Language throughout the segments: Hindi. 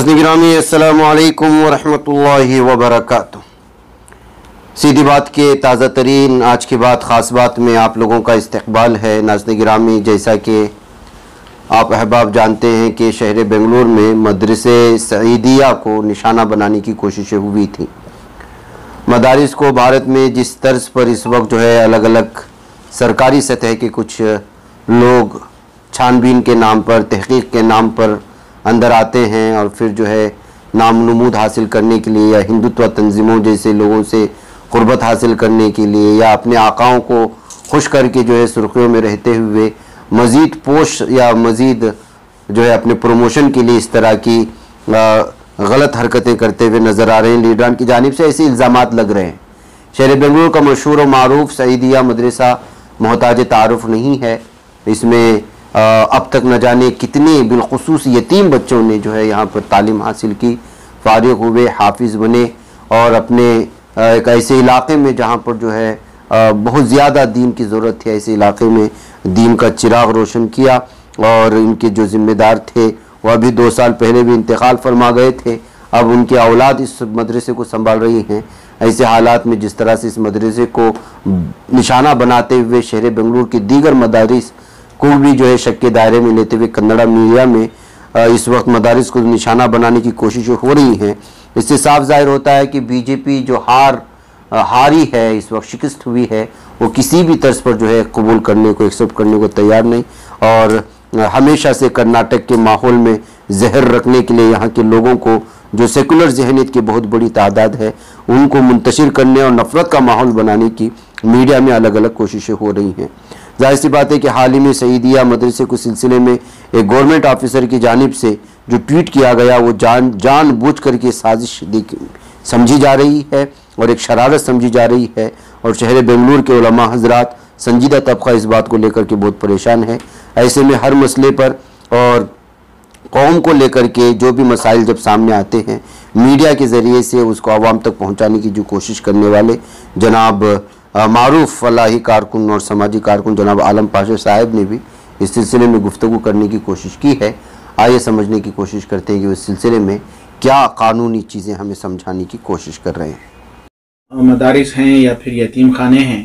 नाज़रीन गिरामी अस्सलामु अलैकुम वरहमतुल्लाहि वबरकातुहू। सीधी बात के ताज़ा तरीन आज की बात ख़ास बात में आप लोगों का इस्तकबाल है। नाज़रीन गिरामी, जैसा कि आप अहबाब जानते हैं कि शहर बेंगलुरु में मदरसे सईदिया को निशाना बनाने की कोशिशें हुई थी। मदारिस को भारत में जिस तर्ज पर इस वक्त जो है अलग अलग सरकारी सतह के कुछ लोग छानबीन के नाम पर, तहकीक के नाम पर अंदर आते हैं और फिर जो है नाम नमूद हासिल करने के लिए या हिंदुत्व तंजीमों जैसे लोगों से क़ुर्बत हासिल करने के लिए या अपने आकाओं को खुश करके जो है सुर्खियों में रहते हुए मज़ीद पोश या मज़ीद जो है अपने प्रमोशन के लिए इस तरह की गलत हरकतें करते हुए नज़र आ रहे हैं। लीडरान की जानिब से ऐसे इल्ज़ामात लग रहे हैं। शहर बेंगलुरु का मशहूर व मारूफ सईदिया मदरसा मोहताज तारुफ नहीं है। इसमें अब तक न जाने कितने बिलखुसूस यतीम बच्चों ने जो है यहाँ पर तालीम हासिल की, फारिग हुए, हाफिज़ बने और अपने एक ऐसे इलाके में जहाँ पर जो है बहुत ज़्यादा दीन की ज़रूरत थी, ऐसे इलाके में दीन का चिराग रोशन किया। और इनके जो ज़िम्मेदार थे वह अभी 2 साल पहले भी इंतकाल फरमा गए थे। अब उनकी औलाद इस मदरसे को संभाल रही हैं। ऐसे हालात में जिस तरह से इस मदरसे को निशाना बनाते हुए शहर बेंगलुरु के दीगर मदारिस को भी जो है शक के दायरे में लेते हुए कन्नड़ा मीडिया में इस वक्त मदारिस को निशाना बनाने की कोशिशें हो रही हैं, इससे साफ जाहिर होता है कि बीजेपी जो हारी है, इस वक्त शिकस्त हुई है, वो किसी भी तर्ज पर जो है कबूल करने को, एक्सेप्ट करने को तैयार नहीं। और हमेशा से कर्नाटक के माहौल में जहर रखने के लिए यहाँ के लोगों को जो सेकुलर जहनीत की बहुत बड़ी तादाद है उनको मुंतशिर करने और नफ़रत का माहौल बनाने की मीडिया में अलग अलग कोशिशें हो रही हैं। जाहिर सी बात है कि हाल ही में सईदिया मदरसे के सिलसिले में एक गवर्नमेंट ऑफिसर की जानिब से जो ट्वीट किया गया वो जानबूझ करके साजिश समझी जा रही है और एक शरारत समझी जा रही है। और शहर बेंगलुरु के उलमा हजरात, संजीदा तबका इस बात को लेकर के बहुत परेशान है। ऐसे में हर मसले पर और कौम को लेकर के जो भी मसाइल जब सामने आते हैं मीडिया के ज़रिए से उसको आवाम तक पहुँचाने की जो कोशिश करने वाले जनाब मारूफ फलाही कारकुन और समाजी कारकुन जनाब आलम पाशा साहब ने भी इस सिलसिले में गुफ्तगू करने की कोशिश की है। आइए समझने की कोशिश करते हैं कि इस सिलसिले में क्या कानूनी चीज़ें हमें समझाने की कोशिश कर रहे हैं। मदारिस हैं या फिर यतीम खाने हैं,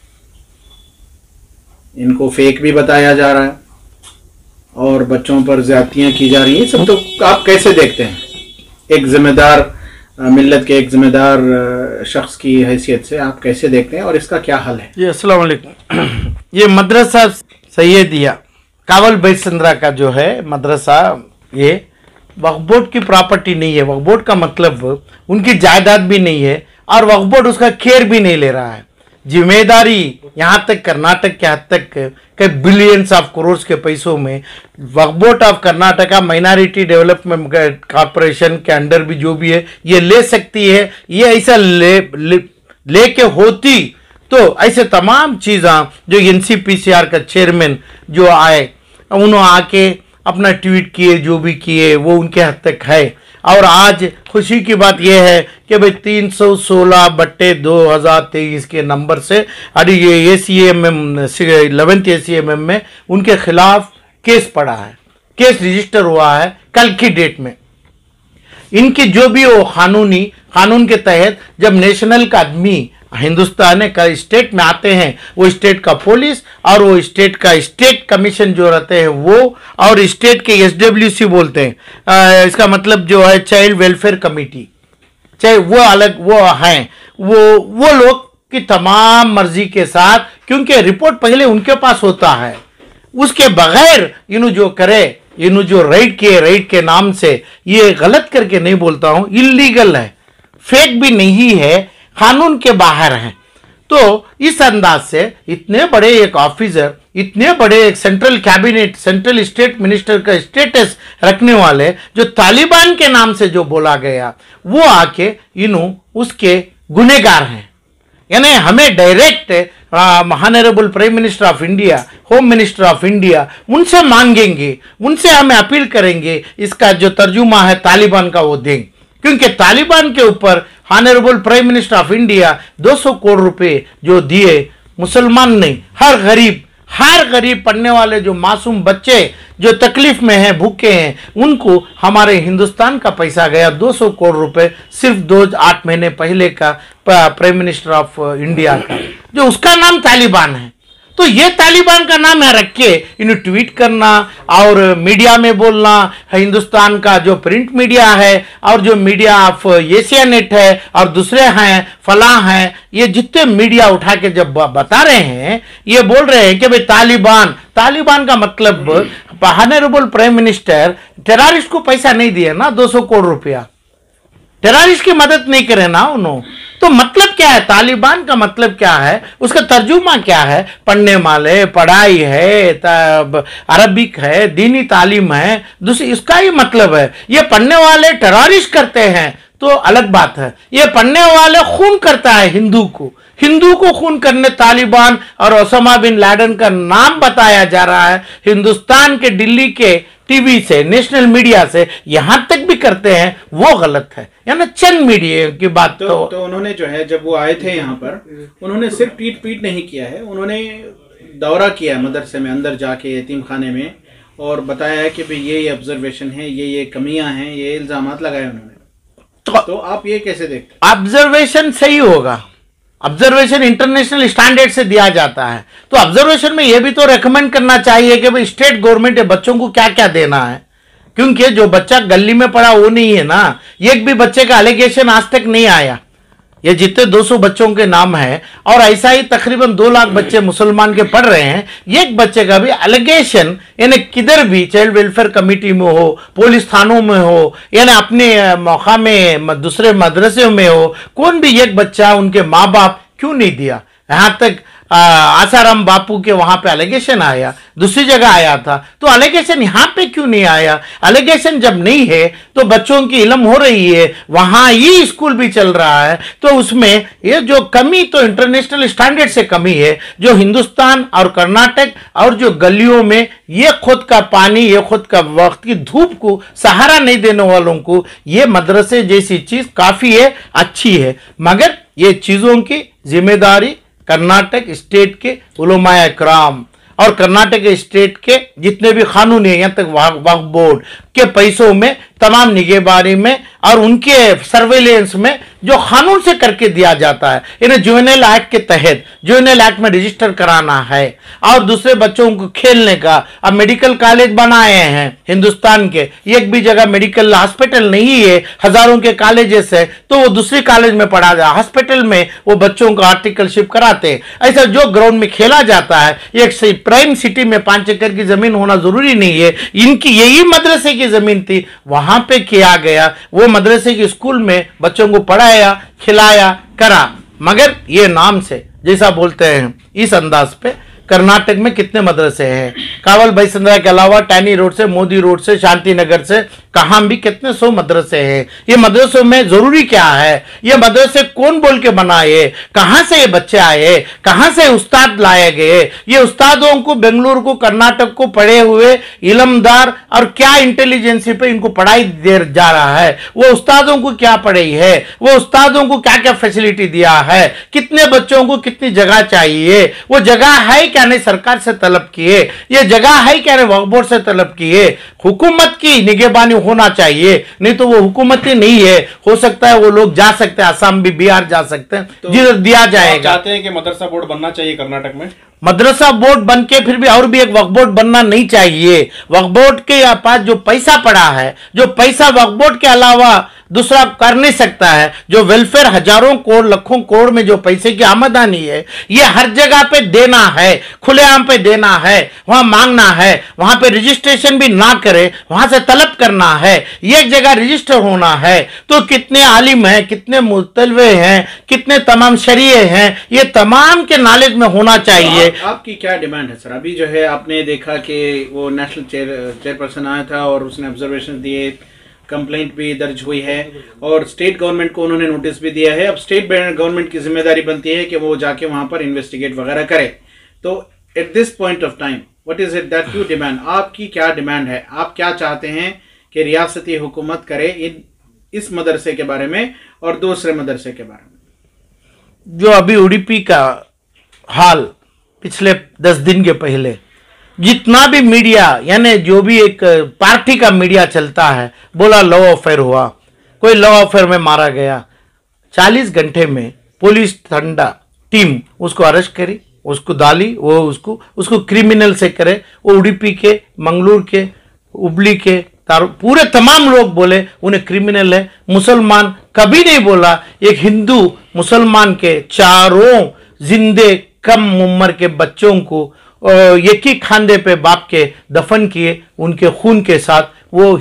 इनको फेक भी बताया जा रहा है और बच्चों पर ज्यादतियाँ की जा रही हैं। सब तो आप कैसे देखते हैं? एक जिम्मेदार मिल्लत के एक जिम्मेदार शख्स की हैसियत से आप कैसे देखते हैं और इसका क्या हल है? जी अस्सलाम वालेकुम। ये मदरसा सैयदिया कावल बैसंद्रा का जो है मदरसा, ये वक्फ बोर्ड की प्रॉपर्टी नहीं है। वक्फ बोर्ड का मतलब उनकी जायदाद भी नहीं है और वक्फ बोर्ड उसका केयर भी नहीं ले रहा है। जिम्मेदारी यहाँ तक कर्नाटक के हद तक कई बिलियंस ऑफ करोड़ के पैसों में Waqf board of Karnataka minority development corporation के अंडर भी जो भी है ये ले सकती है। ये ऐसा लेके होती तो ऐसे तमाम चीज़ें जो NCPCR का चेयरमैन जो आए उन्होंने आके अपना ट्वीट किए, जो भी किए वो उनके हद तक है। और आज खुशी की बात यह है कि भाई 316/2023 के नंबर से अभी ये ACMM 11th ACMM में उनके खिलाफ केस पड़ा है, केस रजिस्टर हुआ है कल की डेट में। इनकी जो भी वो कानून के तहत जब नेशनल का आदमी हिंदुस्तान का स्टेट में आते हैं, वो स्टेट का पुलिस और वो स्टेट का स्टेट कमीशन जो रहते हैं वो और स्टेट के SWC बोलते हैं, इसका मतलब जो है चाइल्ड वेलफेयर कमेटी, चाहे वो अलग वो हैं, वो लोग की तमाम मर्जी के साथ, क्योंकि रिपोर्ट पहले उनके पास होता है, उसके बगैर इन्हों जो करे, इन्हों जो राइट के नाम से ये गलत करके नहीं बोलता हूँ, इलीगल है, फेक भी नहीं है, कानून के बाहर हैं। तो इस अंदाज से इतने बड़े एक ऑफिसर, इतने बड़े एक central cabinet, central state minister का स्टेटस रखने वाले जो तालिबान के नाम से जो बोला गया, वो आके इन्हों उसके गुनहगार हैं। यानी हमें direct honourable prime minister of India, home minister of India उनसे मांगेंगे, उनसे हमें अपील करेंगे, इसका जो तर्जुमा है तालिबान का वो दें, क्योंकि तालिबान के ऊपर honourable prime minister of India 200 crore रुपए जो दिए, मुसलमान नहीं, हर गरीब, हर गरीब पढ़ने वाले जो मासूम बच्चे जो तकलीफ में हैं, भूखे हैं, उनको हमारे हिंदुस्तान का पैसा गया 200 करोड़ रुपए सिर्फ 8 महीने पहले का प्राइम मिनिस्टर ऑफ इंडिया का, जो उसका नाम तालिबान है। तो ये तालिबान का नाम है रख के इन्हें ट्वीट करना और मीडिया में बोलना, हिंदुस्तान का जो प्रिंट मीडिया है और जो मीडिया ऑफ एशिया नेट है और दूसरे हैं फलां हैं, ये जितने मीडिया उठा के जब बता रहे हैं, ये बोल रहे हैं कि भाई तालिबान का मतलब ऑनरेबल प्राइम मिनिस्टर टेररिस्ट को पैसा नहीं दिया ना, 200 करोड़ रुपया टेररिस्ट की मदद नहीं करे ना उन्होंने। तो मतलब क्या है, तालिबान का मतलब क्या है, उसका तर्जुमा क्या है, पढ़ने वाले, पढ़ाई है, अरबिक है, दीनी तालीम है, दूसरी इसका ही मतलब है। ये पढ़ने वाले टेररिस्ट करते हैं तो अलग बात है, ये पढ़ने वाले खून करता है हिंदू को खून करने तालिबान और ओसामा बिन लादेन का नाम बताया जा रहा है। हिंदुस्तान के दिल्ली के टीवी से, नेशनल मीडिया से यहां तक भी करते हैं, वो गलत है। यानी चंद मीडिया की बात तो उन्होंने जो है, जब वो आए थे यहाँ पर, उन्होंने सिर्फ ट्वीट नहीं किया है, उन्होंने दौरा किया मदरसे में अंदर जाके, यतीम खाने में, और बताया है कि भाई ये ऑब्जर्वेशन है, ये कमियां हैं, ये इल्जामात लगाए उन्होंने। तो आप ये कैसे देखते हैं? ऑब्जर्वेशन सही होगा, ऑब्जर्वेशन इंटरनेशनल स्टैंडर्ड से दिया जाता है, तो ऑब्जर्वेशन में यह भी तो रेकमेंड करना चाहिए कि भाई स्टेट गवर्नमेंट बच्चों को क्या क्या देना है, क्योंकि जो बच्चा गली में पड़ा वो नहीं है ना। एक भी बच्चे का एलिगेशन आज तक नहीं आया। ये जितने 200 बच्चों के नाम हैं और ऐसा ही तकरीबन 2 लाख बच्चे मुसलमान के पढ़ रहे हैं, एक बच्चे का भी एलिगेशन यानी किधर भी चाइल्ड वेलफेयर कमेटी में हो, पुलिस थानों में हो, यानी अपने मौका में दूसरे मदरसे में हो, कौन भी एक बच्चा उनके माँ बाप क्यों नहीं दिया। यहाँ तक आसाराम बापू के वहां पे एलिगेशन आया, दूसरी जगह आया था, तो एलिगेशन यहां पे क्यों नहीं आया? एलिगेशन जब नहीं है तो बच्चों की इल्म हो रही है, वहां ही स्कूल भी चल रहा है, तो उसमें ये जो कमी तो इंटरनेशनल स्टैंडर्ड से कमी है। जो हिंदुस्तान और कर्नाटक और जो गलियों में ये खुद का पानी, ये खुद का वक्त की धूप को सहारा नहीं देने वालों को ये मदरसे जैसी चीज काफी है, अच्छी है, मगर ये चीजों की जिम्मेदारी कर्नाटक स्टेट के उलमाए इकराम और कर्नाटक स्टेट के जितने भी कानून है, यहाँ तक वक्फ बोर्ड के पैसों में, तमाम निगहबानी में और उनके सर्वेलेंस में जो कानून से करके दिया जाता है। इन्हें जुवेनाइल एक्ट के तहत जुवेनाइल एक्ट में रजिस्टर कराना है और दूसरे बच्चों को खेलने का। अब मेडिकल कॉलेज बनाए हैं हिंदुस्तान के, एक भी जगह मेडिकल हॉस्पिटल नहीं है, हजारों के कॉलेजेस है, तो वो दूसरी कॉलेज में पढ़ा जाए, हॉस्पिटल में वो बच्चों का आर्टिकलशिप कराते हैं। ऐसा जो ग्राउंड में खेला जाता है, एक प्राइम सिटी में 5 एकड़ की जमीन होना जरूरी नहीं है, इनकी यही मदरसे की जमीन थी, वहां पे किया गया, वो मदरसे के स्कूल में बच्चों को पढ़ाया, खिलाया, करा। मगर ये नाम से जैसा बोलते हैं इस अंदाज पे कर्नाटक में कितने मदरसे हैं, कावल बैसंद्रा के अलावा टैनी रोड से, मोदी रोड से, शांति नगर से, कहां भी कितने 100 मदरसे हैं। ये मदरसों में जरूरी क्या है, ये मदरसे कौन बोल के बनाए, कहां से ये बच्चे आए, कहां से उस्ताद लाए गए, ये उस्तादों को बेंगलुरु को, कर्नाटक को पढ़े हुए इल्मदार और क्या इंटेलिजेंसी पे इनको पढ़ाई दे जा रहा है, वो उस्तादों को क्या पढ़ाई है, वो उस्तादों को क्या क्या फैसिलिटी दिया है, कितने बच्चों को कितनी जगह चाहिए, वो जगह है क्या नहीं सरकार से तलब किए, ये जगह है क्या नहीं वक्फ बोर्ड से तलब किए। हुकूमत की निगहबानी होना चाहिए, नहीं तो वो हुकूमत ही नहीं है। हो सकता है वो लोग जा सकते हैं, असम भी, बिहार जा सकते हैं, तो जिधर दिया जाएगा। चाहते हैं कि मदरसा बोर्ड बनना चाहिए कर्नाटक में। मदरसा बोर्ड बन के फिर भी और भी एक वक्फ बोर्ड बनना नहीं चाहिए। वक्फ बोर्ड के पास जो पैसा पड़ा है, जो पैसा वक्फ बोर्ड के अलावा दूसरा कर नहीं सकता है, जो वेलफेयर हजारों करोड़ लाखों करोड़ में जो पैसे की आमदनी है, ये हर जगह पे देना है, खुलेआम पे देना है, वहां मांगना है, वहां पे रजिस्ट्रेशन भी ना करे, वहां से तलब करना है, एक जगह रजिस्टर होना है। तो कितने आलिम हैं, कितने मुतलवे हैं, कितने तमाम शरीय हैं, ये तमाम के नॉलेज में होना चाहिए। तो आपकी क्या डिमांड है सर? अभी जो है आपने देखा कि वो नेशनल चेयरपर्सन आया था और उसने ऑब्जर्वेशन दिए, कंप्लेंट भी दर्ज हुई है और स्टेट गवर्नमेंट को उन्होंने नोटिस भी दिया है। अब स्टेट गवर्नमेंट की जिम्मेदारी बनती है कि वो जाके वहां पर इन्वेस्टिगेट वगैरह करे। तो at this point of time what is it that you demand? आपकी क्या डिमांड है? आप क्या चाहते हैं कि रियासती हुकूमत करे इस मदरसे के बारे में और दूसरे मदरसे के बारे में? जो अभी उडुपी का हाल पिछले 10 दिन के पहले जितना भी मीडिया यानी जो भी एक पार्टी का मीडिया चलता है, बोला लव अफेयर हुआ, कोई लव अफेयर में मारा गया। 40 घंटे में पुलिस ठंडा टीम उसको अरेस्ट करी, उसको डाली, वो उसको क्रिमिनल से करे। वो उडुपी के, मंगलूर के, हुबली के पूरे तमाम लोग बोले उन्हें क्रिमिनल है। मुसलमान कभी नहीं बोला। एक हिंदू मुसलमान के चारों जिंदे कम उम्र के बच्चों को एक ही खांदे पे बाप के दफन किए, उनके खून के साथ। वो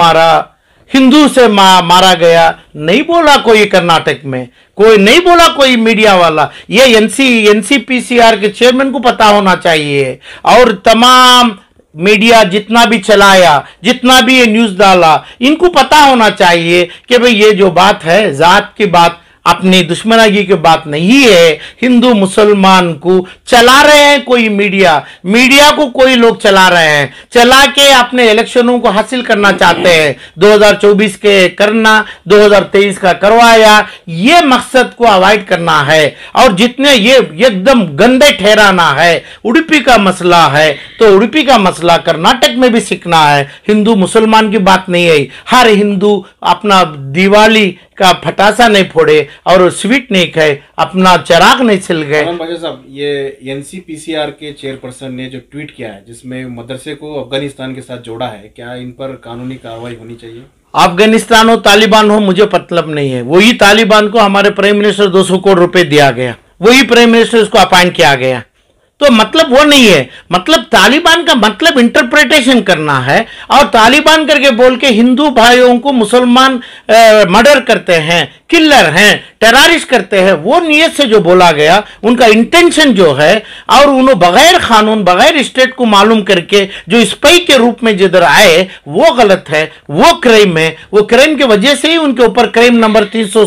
हिंदू से मारा गया, नहीं बोला कोई कर्नाटक में, कोई नहीं बोला कोई मीडिया वाला। ये एनसीपीसीआर के चेयरमैन को पता होना चाहिए, और तमाम मीडिया जितना भी चलाया, जितना भी ये न्यूज डाला, इनको पता होना चाहिए कि भाई ये जो बात है जात की बात, अपनी दुश्मनागी की बात नहीं है। हिंदू मुसलमान को चला रहे हैं कोई मीडिया को कोई लोग चला रहे हैं, चला के अपने इलेक्शनों को हासिल करना चाहते हैं। 2024 के करना, 2023 का करवाया, ये मकसद को अवॉइड करना है। और जितने ये एकदम गंदे ठहराना है। उडुपी का मसला है तो उडुपी का मसला कर्नाटक में भी सीखना है। हिंदू मुसलमान की बात नहीं है। हर हिंदू अपना दिवाली का फटासा नहीं फोड़े और स्वीट नहीं खाए, अपना चिराग नहीं छिल गए। साहब, ये एनसीपीसीआर के चेयरपर्सन ने जो ट्वीट किया है जिसमें मदरसे को अफगानिस्तान के साथ जोड़ा है, क्या इन पर कानूनी कार्रवाई होनी चाहिए? अफगानिस्तान हो तालिबान हो मुझे मतलब नहीं है। वही तालिबान को हमारे प्राइम मिनिस्टर 200 करोड़ रुपए दिया गया, वही प्राइम मिनिस्टर उसको अपॉइंट किया गया। तो मतलब वो नहीं है। मतलब तालिबान का मतलब इंटरप्रिटेशन करना है, और तालिबान करके बोल के हिंदू भाइयों को मुसलमान मर्डर करते हैं, किलर हैं, टेररिस्ट करते हैं। वो नियत से जो बोला गया, उनका इंटेंशन जो है, और उन्होंने बगैर कानून, बगैर स्टेट को मालूम करके जो स्पाई के रूप में जिधर आए, वो गलत है, वो क्राइम है। वो क्राइम की वजह से ही उनके ऊपर क्राइम नंबर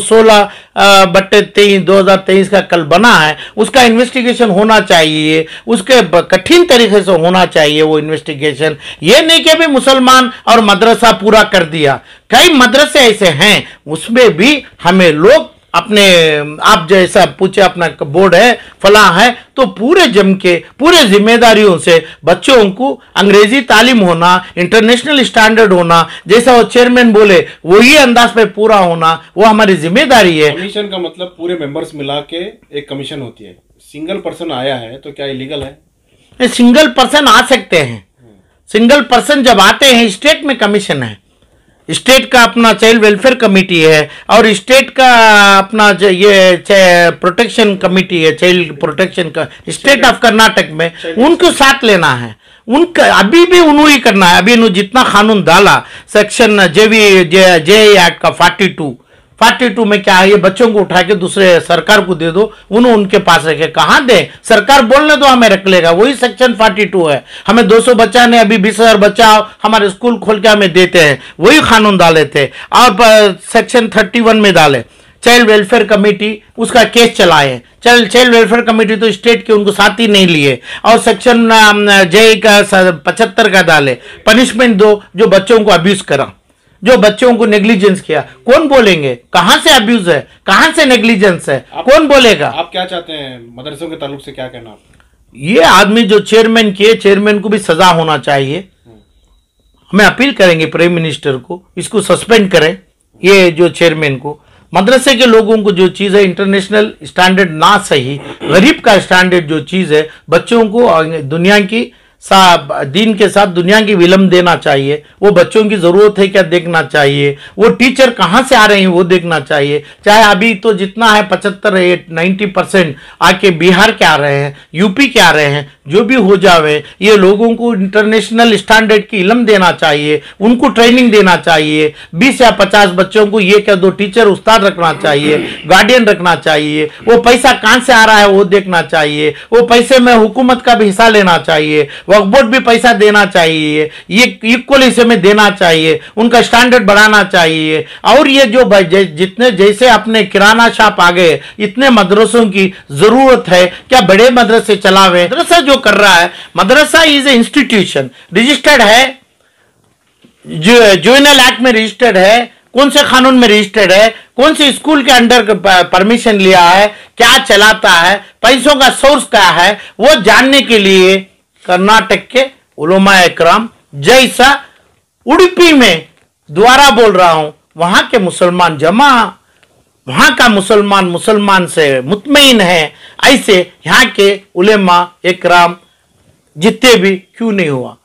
316/23 2023 का कल बना है। उसका इन्वेस्टिगेशन होना चाहिए, उसके कठिन तरीके से होना चाहिए वो इन्वेस्टिगेशन। ये नहीं कि अभी मुसलमान और मदरसा पूरा कर दिया। कई मदरसे ऐसे हैं उसमें भी हमें लोग अपने, आप जैसा पूछे अपना बोर्ड है फला है, तो पूरे जम के पूरे जिम्मेदारियों से बच्चों को अंग्रेजी तालीम होना, इंटरनेशनल स्टैंडर्ड होना, जैसा वो चेयरमैन बोले वही अंदाज पे पूरा होना, वो हमारी जिम्मेदारी है। कमीशन का मतलब पूरे मेंबर्स मिला के एक कमीशन होती है। सिंगल पर्सन आया है तो क्या इलीगल है? सिंगल पर्सन आ सकते हैं। सिंगल पर्सन जब आते हैं, स्टेट में कमीशन है, स्टेट का अपना चाइल्ड वेलफेयर कमेटी है, और स्टेट का अपना ये प्रोटेक्शन कमेटी है, चाइल्ड प्रोटेक्शन का स्टेट ऑफ कर्नाटक में, उनको साथ लेना है। उनका अभी भी उन्होंने ही करना है। अभी जितना कानून डाला सेक्शन जे एक्ट का 42 में क्या है, ये बच्चों को उठा के दूसरे सरकार को दे दो, उन्होंने उनके पास रखे। कहां दे, सरकार बोलने दो, हमें रख लेगा। वही सेक्शन 42 है। हमें 200 बच्चा ने अभी 20,000 बच्चा हमारे स्कूल खोल के हमें देते हैं, वही कानून डाले थे। और सेक्शन 31 में डाले चाइल्ड वेलफेयर कमेटी, उसका केस चलाए। चाइल्ड वेलफेयर कमेटी तो स्टेट के उनको साथ ही नहीं लिए। और सेक्शन जे का 75 का डाले, पनिशमेंट दो जो बच्चों को अब्यूज करा, जो बच्चों को नेग्लिजेंस किया। कौन बोलेंगे कहां से अब्यूज है, कहां से नेग्लिजेंस है, कौन बोलेगा? आप क्या चाहते हैं मदरसों के ताल्लुक से, क्या कहना? ये आदमी जो चेयरमैन किए, चेयरमैन को भी सजा होना चाहिए। हमें अपील करेंगे प्राइम मिनिस्टर को, इसको सस्पेंड करें। ये जो चेयरमैन को, मदरसे के लोगों को जो चीज़ है इंटरनेशनल स्टैंडर्ड ना सही, गरीब का स्टैंडर्ड जो चीज़ है, बच्चों को दुनिया की दीन के साथ दुनिया की विलम्ब देना चाहिए। वो बच्चों की ज़रूरत है क्या देखना चाहिए, वो टीचर कहाँ से आ रहे हैं वो देखना चाहिए। चाहे अभी तो जितना है 75-90% आके बिहार के आ रहे हैं, यूपी के आ रहे हैं, जो भी हो जावे, ये लोगों को इंटरनेशनल स्टैंडर्ड की इल्म देना चाहिए, उनको ट्रेनिंग देना चाहिए। 20 या 50 बच्चों को ये क्या 2 टीचर उस्ताद रखना चाहिए, गार्डियन रखना चाहिए। वो पैसा कहाँ से आ रहा है वो देखना चाहिए। वो पैसे में हुकूमत का भी हिस्सा लेना चाहिए, वक्फ बोर्ड भी पैसा देना चाहिए, ये इक्वल हिस्से में देना चाहिए, उनका स्टैंडर्ड बढ़ाना चाहिए। और ये जो जितने जैसे अपने किराना शॉप आ गए, इतने मदरसों की जरूरत है। क्या बड़े मदरसे चलावे? मदरसा जो कर रहा है, madrasa is a institution, registered है, जुवेनाइल एक्ट में रजिस्टर्ड है, कौन से कानून में रजिस्टर्ड है, कौन से स्कूल के अंडर परमिशन लिया है, क्या चलाता है, पैसों का सोर्स क्या है, वो जानने के लिए कर्नाटक के उलमा इकराम जैसा उडुपी में दोबारा बोल रहा हूं, वहां के मुसलमान जमा, वहां का मुसलमान से मुतमईन है, ऐसे यहाँ के उलेमा इकराम जितने भी क्यों नहीं हुआ।